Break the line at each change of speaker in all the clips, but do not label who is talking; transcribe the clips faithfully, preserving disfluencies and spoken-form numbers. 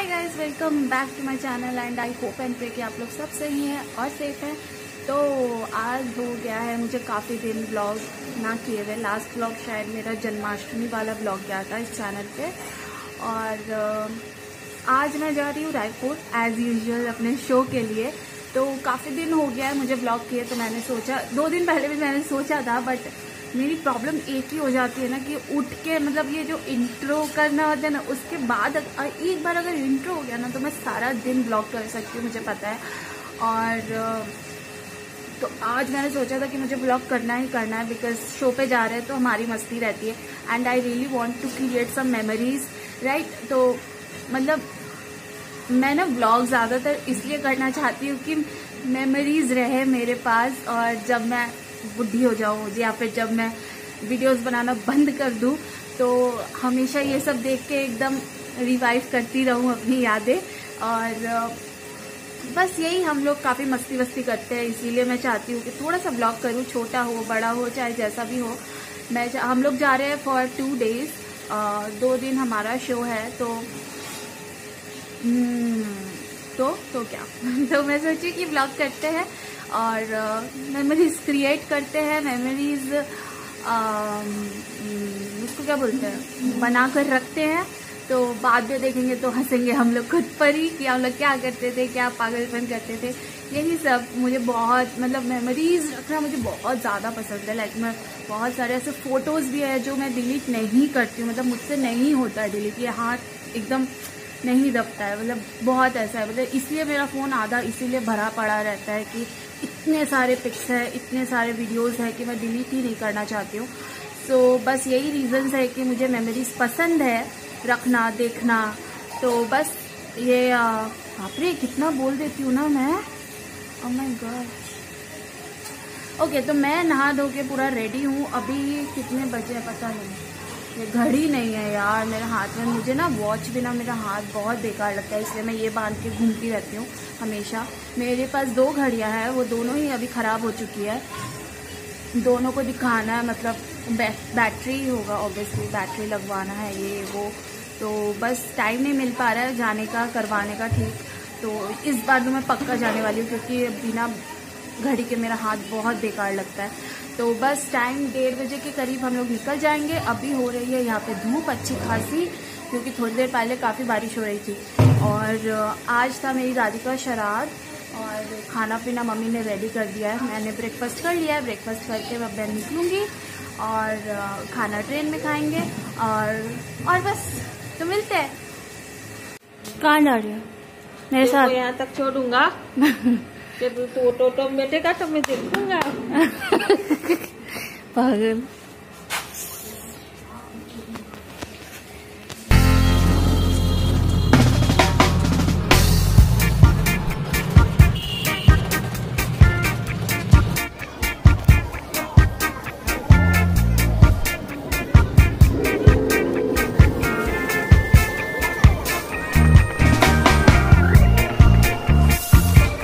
Hi guys, welcome back to my channel and I hope and pray कि आप लोग सब सही हैं और सेफ हैं। तो आज हो गया है मुझे काफ़ी दिन ब्लॉग ना किए हुए। लास्ट ब्लॉग शायद मेरा जन्माष्टमी वाला ब्लॉग गया था इस चैनल पे। और आज मैं जा रही हूँ रायपुर एज़ यूजुअल अपने शो के लिए। तो काफ़ी दिन हो गया है मुझे ब्लॉग किए, तो मैंने सोचा, दो दिन पहले भी मैंने सोचा था, बट मेरी प्रॉब्लम एक ही हो जाती है ना कि उठ के मतलब ये जो इंट्रो करना होता है ना, उसके बाद एक बार अगर इंट्रो हो गया ना तो मैं सारा दिन ब्लॉग कर सकती हूँ, मुझे पता है। और तो आज मैंने सोचा था कि मुझे ब्लॉग करना ही करना है, बिकॉज शो पे जा रहे हैं तो हमारी मस्ती रहती है and I really want to create some memories, right. तो मतलब मैं ना ब्लॉग ज़्यादातर इसलिए करना चाहती हूँ कि मेमोरीज रहे मेरे पास, और जब मैं बुढ़ी हो जाऊँ या फिर जब मैं वीडियोस बनाना बंद कर दूँ तो हमेशा ये सब देख के एकदम रिवाइव करती रहूँ अपनी यादें। और बस यही, हम लोग काफ़ी मस्ती वस्ती करते हैं, इसीलिए मैं चाहती हूँ कि थोड़ा सा ब्लॉग करूँ, छोटा हो बड़ा हो चाहे जैसा भी हो। मैं हम लोग जा रहे हैं फॉर टू डेज, दो दिन हमारा शो है। तो तो तो क्या तो मैं सोची कि ब्लॉग करते हैं और मेमोरीज uh, क्रिएट करते हैं, मेमोरीज उसको क्या बोलते हैं, बना कर रखते हैं। तो बाद में देखेंगे तो हंसेंगे हम लोग खुद पर ही कि हम लोग क्या करते थे, क्या पागलपन करते थे, यही सब। मुझे बहुत मतलब मेमोरीज रखना मुझे बहुत ज़्यादा पसंद है। लाइक मैं बहुत सारे ऐसे फ़ोटोज़ भी है जो मैं डिलीट नहीं करती हूँ, मतलब मुझसे नहीं होता डिलीट, ये हाथ एकदम नहीं दबता है, मतलब बहुत ऐसा है। मतलब इसलिए मेरा फ़ोन आधा इसीलिए भरा पड़ा रहता है कि इतने सारे पिक्स हैं, इतने सारे वीडियोस हैं कि मैं डिलीट ही नहीं करना चाहती हूँ। सो so, बस यही रीज़न्स है कि मुझे मेमोरीज पसंद है रखना, देखना। तो बस ये बाप रे कितना बोल देती हूँ ना मैं, ओह माय गॉड। ओके, तो मैं नहा धो के पूरा रेडी हूँ। अभी कितने बजे पता नहीं, ये घड़ी नहीं है यार मेरे हाथ में। मुझे ना वॉच बिना मेरा हाथ बहुत बेकार लगता है, इसलिए मैं ये बांध के घूमती रहती हूँ हमेशा। मेरे पास दो घड़ियाँ हैं, वो दोनों ही अभी ख़राब हो चुकी है। दोनों को दिखाना है, मतलब बै, बैटरी होगा ऑब्वियसली, बैटरी लगवाना है ये वो। तो बस टाइम नहीं मिल पा रहा है जाने का, करवाने का ठीक। तो इस बार तो मैं पक्का जाने वाली हूँ, क्योंकि बिना घड़ी के मेरा हाथ बहुत बेकार लगता है। तो बस टाइम डेढ़ बजे के करीब हम लोग निकल जाएंगे। अभी हो रही है यहाँ पे धूप अच्छी खासी, क्योंकि थोड़ी देर पहले काफ़ी बारिश हो रही थी। और आज था मेरी दादी का श्राद्ध, और खाना पीना मम्मी ने रेडी कर दिया है। मैंने ब्रेकफास्ट कर लिया है, ब्रेकफास्ट करके मैं बहन निकलूँगी और खाना ट्रेन में खाएंगे। और और बस, तो मिलते हैं। कहाँ जा रही है मेरे साथ?
यहाँ तक छोड़ूंगा जब तो टोटो में बैठेगा तो मैं देखूंगा।
पागल।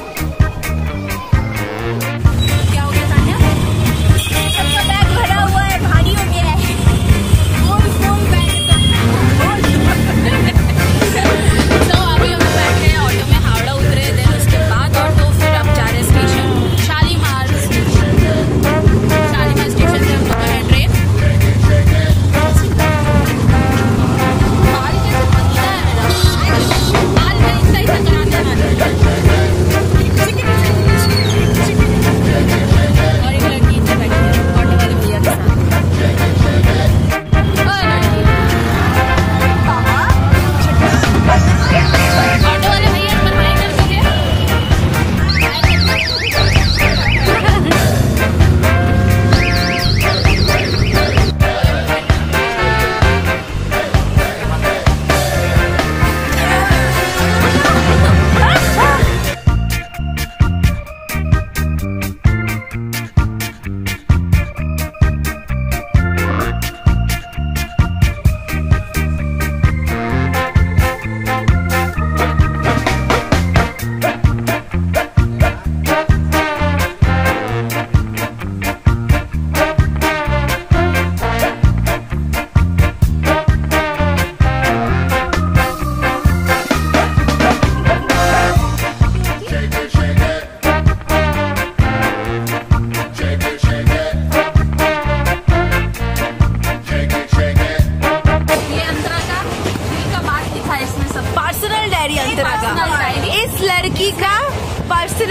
बैग भरा हुआ है।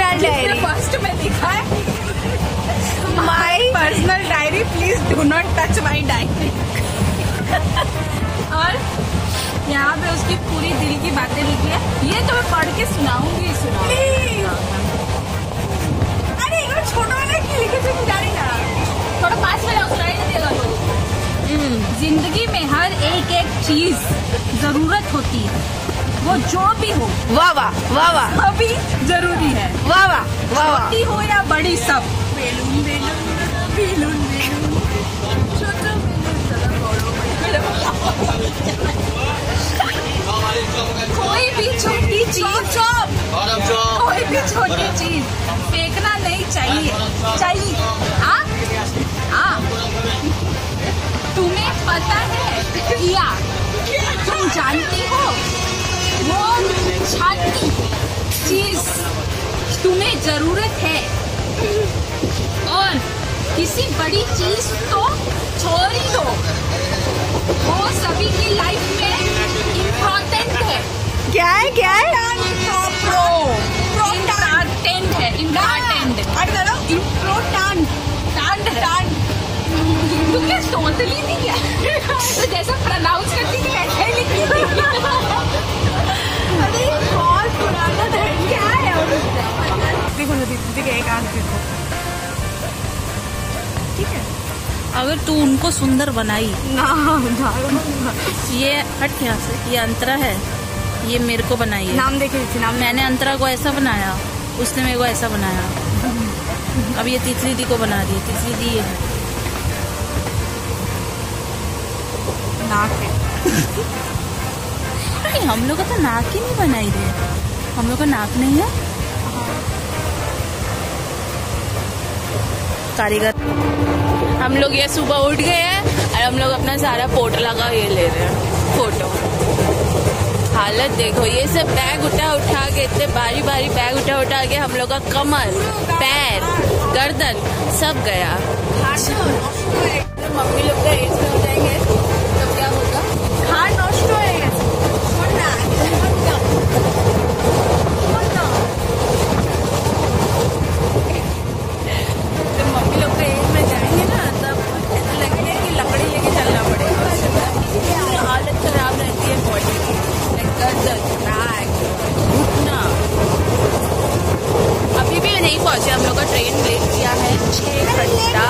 पर्सनल डायरी
फर्स्ट में लिखा है
my personal diary, please do not touch my diary.
और यहाँ पे उसकी पूरी दिल की बातें लिखी है, ये तो मैं पढ़ के सुनाऊंगी सुनाऊंगी।
अरे एक छोटा वाला की लिखे थे जाने ना,
थोड़ा पास में जाओ, सुनाई नहीं देगा लोगों को। जिंदगी में हर एक एक चीज जरूरत होती है, वो जो भी हो।
वाह वाह वाह वाह,
अभी जरूरी है।
वाह वाह वाह वाह,
छोटी हो या बड़ी सब।
बेलून बेलून बेलून बेलून, छोटा बेलून चला बड़ो
कोई भी छोटी चीज, कोई भी छोटी चीज फेंकना नहीं चाहिए, चाहिए। हाँ हाँ, तुम्हें पता है किया, तुम जानती हो वो छाती चीज तुम्हें जरूरत है, और किसी बड़ी चीज तो छोड़ ही दो, वो सभी की लाइफ में इम्पोर्टेंट है।
क्या है क्या है?
प्रो इम्पोर्टेंट है, इम्पोर्टेंट। इम्पोर्टेंट टांड टांड, तू क्या टोटली नहीं है, तो जैसा प्रोनाउंस करती थी वैसे ही लिखती थी।
अरे बहुत पुराना है, क्या है? और
देखो देखो एक आंख देखो, ठीक है। अगर तू उनको सुंदर बनाई
ना,
ये हट यहाँ से, ये अंतरा है, ये मेरे को बनाई है।
नाम देखे थे, नाम
मैंने अंतरा को ऐसा बनाया, उसने मेरे को ऐसा बनाया, अब ये तीसरी दी को बना दी, तीसरी दी ये है।
नाक है।
नहीं, हम लोग का तो नाक ही नहीं बनाई रे, हम लोग का नाक नहीं है। कारीगर हम लोग ये सुबह उठ गए हैं और हम लोग अपना सारा पोटला का ये ले रहे हैं फोटो। हालत देखो, ये सब बैग उठा उठा के, इतने भारी भारी बैग उठा उठा के हम लोग का कमर, पैर, गर्दन सब गया। मम्मी लोग का एज में हो जाएंगे तो क्या होगा?
हाँ नष्ट होएगा।
तो मम्मी लोग का एज में जाएंगे ना, तब ऐसा लगेगा कि लकड़ी लेके चलना पड़ेगा, इसलिए हालत खराब रहती है बॉडी की, गर्दन, बैक, घुटना। अभी भी नहीं पहुंचे, हम लोग का ट्रेन लेट किया है छह घंटा।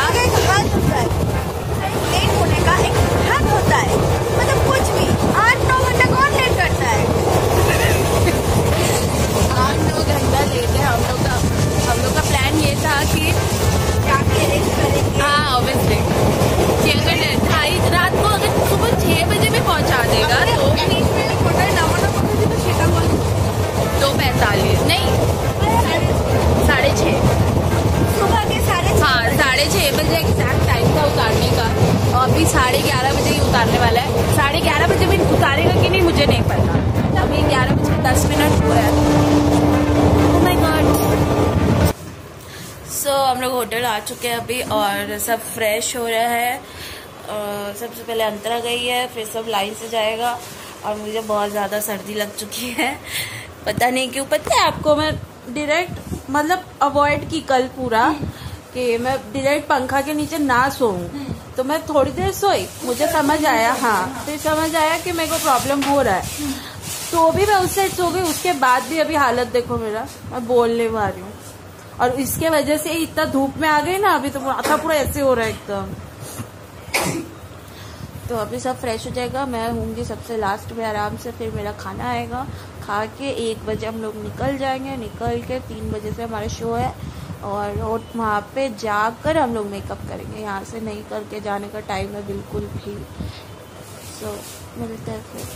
लेट होने का एक हद होता है, मतलब कुछ भी आठ नौ घंटा कौन लेट करता है?
आठ नौ घंटा लेट है हम लोग का। हम लोग का प्लान ये था कि
जाके रेस्ट करेंगे।
हाँ ऑब्वियसली, कि अगर ढाई रात को अगर सुबह छह बजे में पहुंचा देगा तो दो पैंतालीस नहीं साढ़े छः,
सुबह के साढ़े
हाँ साढ़े छः बजे एग्जैक्ट टाइम था उतारने का, और अभी साढ़े ग्यारह बजे ही उतारने वाला है। साढ़े ग्यारह बजे भी उतारेगा कि नहीं मुझे नहीं पता, अभी ग्यारह बजे दस मिनट हुआ है। Oh my God. सो हम लोग होटल आ चुके हैं अभी, और सब फ्रेश हो रहा है। और सबसे पहले अंतरा गई है, फिर सब लाइन से जाएगा, और मुझे बहुत ज़्यादा सर्दी लग चुकी है, पता नहीं क्यों। पता है आपको, मैं डायरेक्ट मतलब अवॉइड की कल पूरा कि मैं डायरेक्ट पंखा के नीचे ना सोऊं, तो मैं थोड़ी देर सोई, मुझे समझ आया, हाँ फिर समझ आया कि मेरे को प्रॉब्लम हो रहा है, तो भी मैं उससे सो गई। उसके बाद भी अभी हालत देखो मेरा, मैं बोल नहीं पा रही हूँ, और इसके वजह से इतना धूप में आ गई ना, अभी तो माथा पूरा ऐसे हो रहा है एकदम। तो अभी सब फ्रेश हो जाएगा, मैं होंगी सबसे लास्ट में आराम से, फिर मेरा खाना आएगा, खा के एक बजे हम लोग निकल जाएंगे। निकल के तीन बजे से हमारा शो है, और वहाँ पे जाकर हम लोग मेकअप करेंगे, यहाँ से नहीं करके जाने का टाइम है बिल्कुल भी। सो so, मिलते हैं फिर।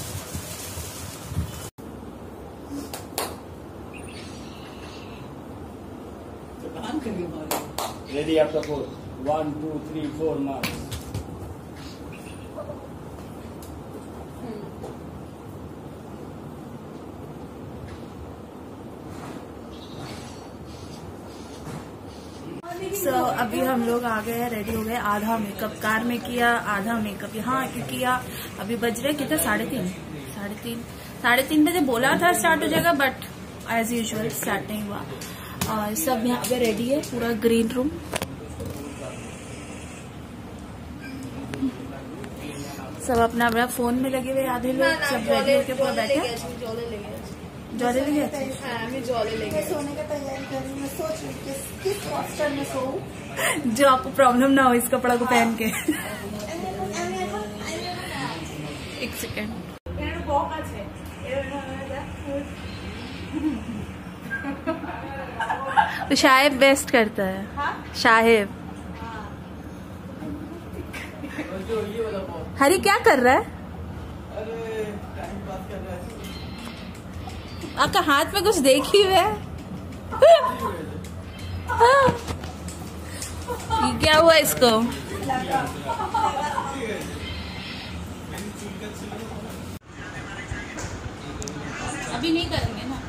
Ready after four. One, two, three, four marks.
सो so, अभी हम लोग आ गए हैं, रेडी हो गए। आधा मेकअप कार में किया, आधा मेकअप यहाँ आके किया। अभी बज रहे कितने, साढ़े तीन साढ़े तीन साढ़े तीन बजे बोला था स्टार्ट हो जाएगा, बट एज यूजुअल स्टार्ट नहीं हुआ। और सब यहाँ पे रेडी है, पूरा ग्रीन रूम। सब अपना अपना फोन में लगे हुए, आधे लोग सब रेडी होके पूरा बैठे। जौले ले गए,
सोने का तैयारी कर रही हूँ, सोच रही हूँ किस किस हॉस्टल में सोऊं
जो आपको प्रॉब्लम ना हो इस कपड़ा को पहन के। एक सेकेंड, तो शाहिब बेस्ट करता है। शाहिब हरी क्या कर रहा है? आपका हाथ में कुछ देख ही हुआ है। ये क्या हुआ इसको? अभी नहीं करेंगे ना।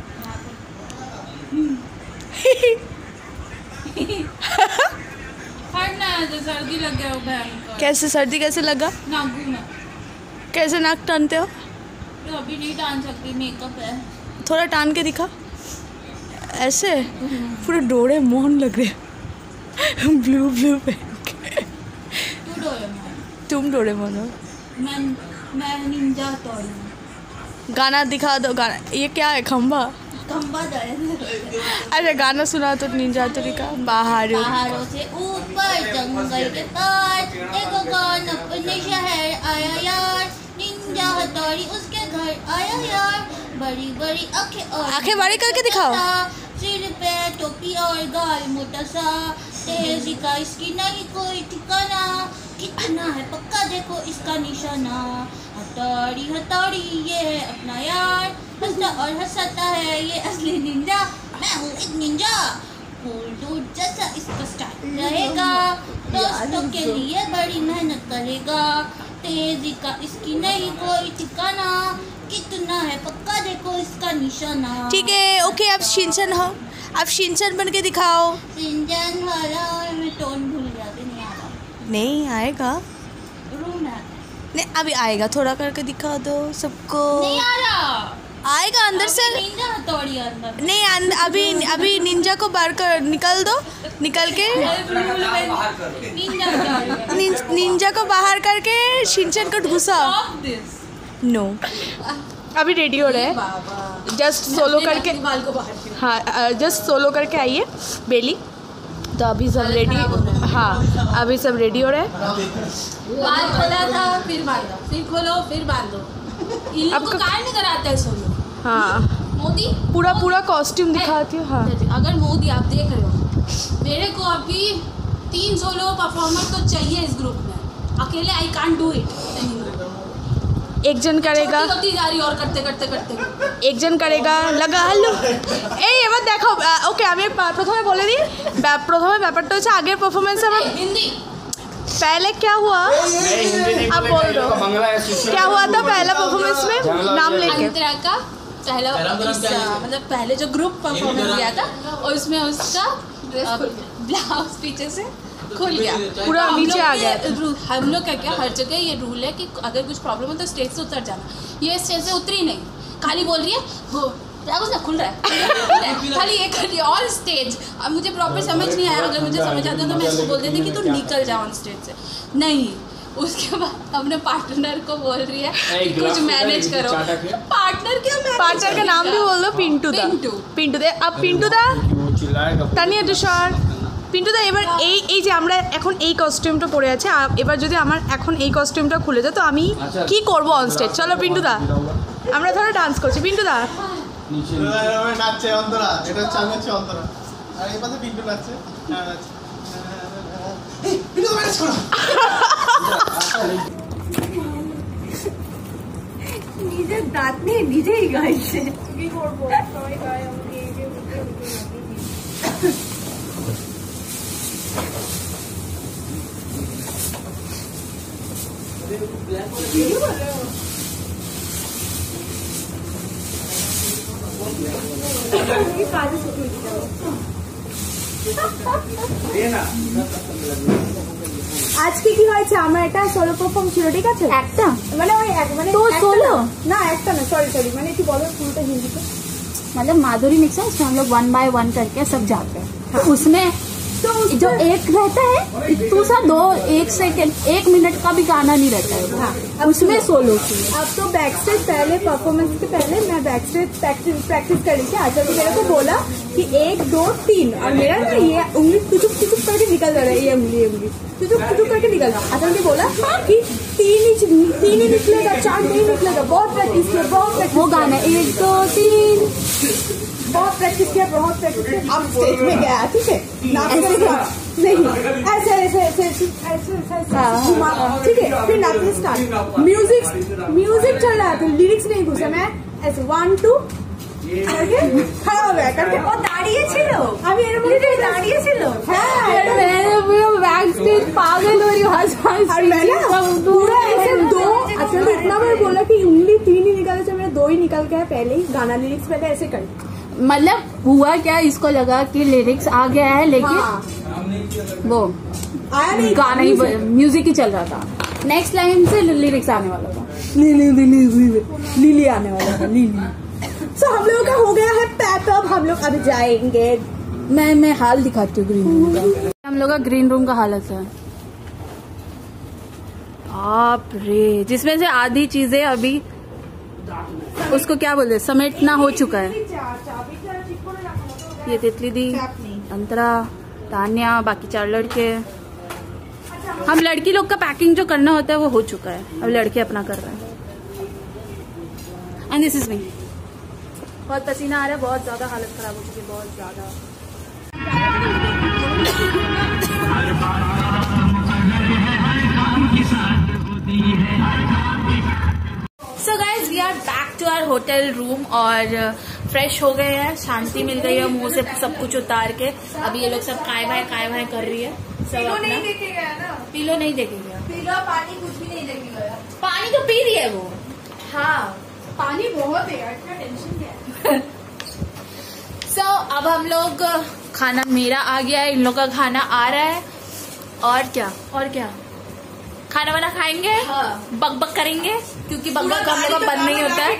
हटना है, तो सर्दी लग गया हो भयंकर। कैसे सर्दी कैसे लगा? नाक में। कैसे नाक टानते हो? तो अभी नहीं टान सकती, मेकअप है। थोड़ा टान के दिखा, ऐसे पूरे डोरे मोहन लग रहे। ब्लू ब्लू पहन के। तू डोरेमोन। तुम डोरेमोन हो। मैं मैं निंजा हथौड़ी। गाना दिखा दो। गाना ये क्या है? खंबा खंबा जाए। अरे गाना सुना तो निंजा हथौड़ी का। बाहरों बाहरों से ऊपर जंगल के पार एक गान अपने शहर आया यार, निंजा हथौड़ी उसके घर आया यार, बड़ी बड़ी आंखें और आंखें बड़ी करके दिखाओ, सिर पे टोपी और गाल मोटा सा, तेजी का इसकी नहीं कोई ठिकाना, कितना है पक्का देखो इसका निशाना, हथौड़ी हथौड़ी ये है अपना यार, हंसता और हंसाता है ये असली निंजा, मैं हूँ एक निंजा, फूल दूध जैसा इसका स्टाइल रहेगा, दोस्तों के लिए बड़ी मेहनत करेगा, तेजी का इसकी नहीं कोई ठिकाना, कितना है पक्का देखो इसका निशाना। ठीक है, ओके, आप शिनचैन हो, आप शिनचैन बन के दिखाओ। शिनचैन वाला मैं टोन भूल गया, अभी नहीं आ रहा। नहीं आएगा, रूम है नहीं, अभी आएगा, थोड़ा करके दिखा दो सबको। नहीं आ रहा, आएगा अंदर से। निंजा हथौड़ी अंदर नहीं, अंदर अभी अभी निंजा को बाहर कर, निकल दो, निकल के निंजा को बाहर करके शिनचैन को घुसा। No no. अभी रेडी हो रहे हैं, जस्ट सोलो करके, हाँ जस्ट सोलो करके आइए बेली, तो अभी सब रेडी, हाँ अभी सब रेडी हो रहे हैं। बाल खोला था फिर बांधो, फिर खोलो फिर बांधो, इन लोग को काहे नहीं कराता है सोलो। हाँ मोदी पूरा पूरा कॉस्ट्यूम दिखाती हूँ। हाँ अगर मोदी आप देख रहे हो, मेरे को अभी तीन सोलो परफॉर्मर तो चाहिए इस ग्रुप में, अकेले आई कांट डू इट। एक जन करेगा, होती जा रही और करते करते करते एक जन करेगा लगा হ্যালো এই এবার দেখো। ওকে আমি প্রথমে বলে দিই, প্রথমে ব্যাপারটা হচ্ছে আগের পারফরম্যান্সে আমার হিন্দি पहले क्या हुआ आप बोल दो, क्या हुआ था पहला परफॉर्मेंस में नाम लेके अंतरा का पहला, मतलब पहले जो ग्रुप परफॉर्मेंस किया था और उसमें उसका ब्लाउज पीछे से खुल गया, पूरा नीचे आ गया। हम लोग का क्या हर जगह ये रूल है कि अगर कुछ प्रॉब्लम हो तो स्टेज से उतर जाना, ये स्टेज से उतरी नहीं, खाली बोल रही है वो क्या कुछ ना खुल रहा है, खाली ये कर रही है ऑन स्टेज। अब मुझे प्रॉपर समझ नहीं आया, अगर मुझे समझ आता तो मैं इसको बोल देती कि तू निकल जा ऑन स्टेज से, नहीं। उसके बाद अपने पार्टनर को बोल रही है कि कुछ मैनेज करो। पार्टनर क्या, पार्टनर का नाम भी बोल दो, पिंटू दा। पिंटू पिंटू दे, अब पिंटू दा তানিয়া তুষার পিন্টু দা, এবার এই এই যে আমরা এখন এই কস্টিউমটা পরে আছে, এবার যদি আমার এখন এই কস্টিউমটা খুলে যায় তো আমি কি করব অন স্টেজ। চলো পিন্টু দা, আমরা ধরো ডান্স করছি, পিন্টু দা নাচছে, অন্তরা এটা হচ্ছে আমি হচ্ছে অন্তরা, আর এই পাশে পিন্টু নাচছে, পিন্টু ম্যানেজ করো।
নিজের দাঁত নিয়ে নিজেই গাইছে, কি করব সবাই গায় আমাকে এই যে আজকে কি হয়েছে, আমার একটা সোলো পারফর্ম ছিল, ঠিক আছে, একটা মানে ওই এক মানে তো সোলো না, একটা না, সরি সরি মানে একটু বলো ফুলটা হিন্দিতে,
मतलब माधुरी मिक्स है, उसमें हम लोग वन बाय वन करके सब जाते हैं। हाँ। तो उसमें तो जो एक रहता है दूसरा दो एक सेकेंड एक मिनट का भी गाना नहीं रहता है। हाँ, उसमें सोलो की।
अब तो बैक स्टेज पहले परफॉर्मेंस के पहले मैं बैक स्टेज प्रैक्टिस प्रैक्टिस कर रही थी। आचल ने मेरे को बोला कि एक दो तीन, और मेरा ना ये उंगली टुचुक टुचुक करके निकल रहा है, ये उंगली उंगली टुचुक टुचुक करके निकल रहा। आचल ने बोला कि तीन ही तीन ही निकलेगा, चार नहीं निकलेगा। बहुत प्रैक्टिस किया, बहुत प्रैक्टिस।
वो गाना एक दो तीन
बहुत प्रैक्टिस किया, बहुत प्रैक्टिस किया। अब स्टेज में गया, ठीक है, नाचने का नहीं, ऐसे ऐसे ऐसे ऐसे ऐसे घुमा, ठीक है, फिर नाचने स्टार्ट। म्यूजिक म्यूजिक चल रहा था, लिरिक्स नहीं घुसा। मैं ऐसे वन टू करके खड़ा हो गया करके। और दाढ़िये छिलो, আমি এর মধ্যে দাঁড়িয়ে ছিল। হ্যাঁ,
मैं पूरा बैक स्टेज पागल हो रही हूँ हंस हंस।
और मैं ना पूरा ऐसे दो, अच्छा तो इतना बार बोला कि उंगली तीन ही निकाले थे, मेरा दो ही निकल गया पहले ही। गाना लिरिक्स पहले ऐसे कर,
मतलब हुआ क्या, इसको लगा कि लिरिक्स आ गया है, लेकिन
हाँ,
वो
आया नहीं,
गाना ही म्यूजिक ही चल रहा था। नेक्स्ट लाइन से लिरिक्स आने वाला था, लीली लीली लीली लीली आने वाला था, लीली।
सो हम लोगों का हो गया है पैकअप, हम लोग अब जाएंगे।
मैं मैं हाल दिखाती हूँ ग्रीन रूम का। हम लोग का ग्रीन रूम का हालत है, आप रे, जिसमें से आधी चीजें अभी उसको क्या बोलते समेटना हो चुका है। ये तितली दी, अंतरा, तान्या, बाकी चार लड़के। हम लड़की लोग का पैकिंग जो करना होता है वो हो चुका है, अब लड़के अपना कर रहे हैं। And this is me. बहुत पसीना आ रहा है, बहुत ज्यादा हालत खराब हो चुकी है, बहुत ज्यादा। So guys we are back to our hotel room और फ्रेश हो गए हैं, शांति मिल गई है मुंह से सब कुछ उतार के। अभी ये लोग सब काय भाई काय भाई कर रही है। सब अपना
देखे गया ना,
पीलो नहीं देखेगा,
पीलो पानी कुछ भी नहीं देखे गया।
पानी तो पी रही है वो।
हाँ, पानी बहुत है यार, इतना टेंशन क्या है।
सो so, अब हम लोग खाना मेरा आ गया है, इन लोग का खाना आ रहा है। और क्या और क्या खाना वाना खाएंगे। हाँ। बक बक करेंगे क्योंकि बक बक हम लोग का बंद नहीं होता है।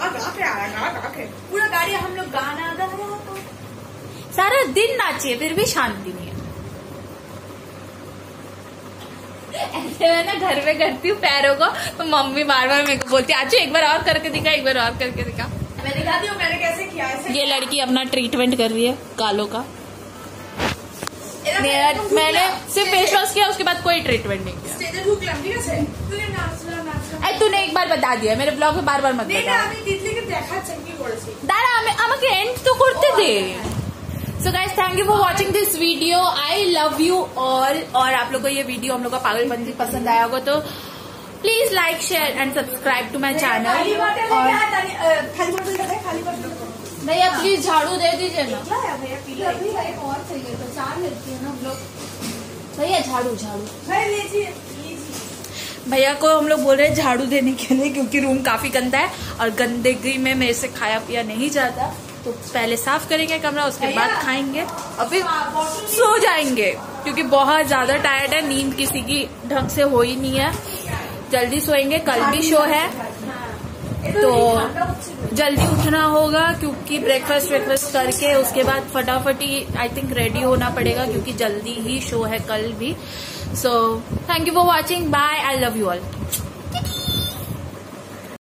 पूरा गाड़ी हम लोग गाना गा रहे हैं,
सारा दिन नाचिए फिर भी शांति नहीं है। ऐसे मैं ना घर में करती हूँ पैरों को, तो मम्मी बार बार मेरे को बोलती है आजू एक बार और करके दिखा, एक बार और करके दिखा।
मैं दिखाती हूँ मैंने कैसे किया है।
ये लड़की अपना ट्रीटमेंट कर रही है गालों का। मेरा मैंने सिर्फ फेस वॉश किया, उसके बाद कोई ट्रीटमेंट नहीं किया। अरे तूने एक बार बता दिया, मेरे ब्लॉग में बार बार मत बता। दादा আমাকে এন্ড তো করতে দে। So guys thank you for watching this video, I love you all. और आप लोग को ये वीडियो हम लोग का पागलपंती पसंद आया होगा तो please like share and subscribe to my channel. और भैया प्लीज झाड़ू दे दीजिए ना। भैया झाड़ू झाड़ू भैया को हम लोग बोल रहे हैं झाड़ू देने के लिए, क्योंकि रूम काफी गंदा है और गंदगी में मेरे से खाया पिया नहीं जाता। तो पहले साफ करेंगे कमरा, उसके बाद खाएंगे और फिर सो जाएंगे, क्योंकि बहुत ज्यादा टायर्ड है, नींद किसी की ढंग से हो ही नहीं है। जल्दी सोएंगे, कल भी शो है तो जल्दी उठना होगा, क्योंकि ब्रेकफास्ट ब्रेकफास्ट करके उसके बाद फटाफटी आई थिंक रेडी होना पड़ेगा, क्योंकि जल्दी ही शो है कल भी। So thank you for watching, bye, I love you all.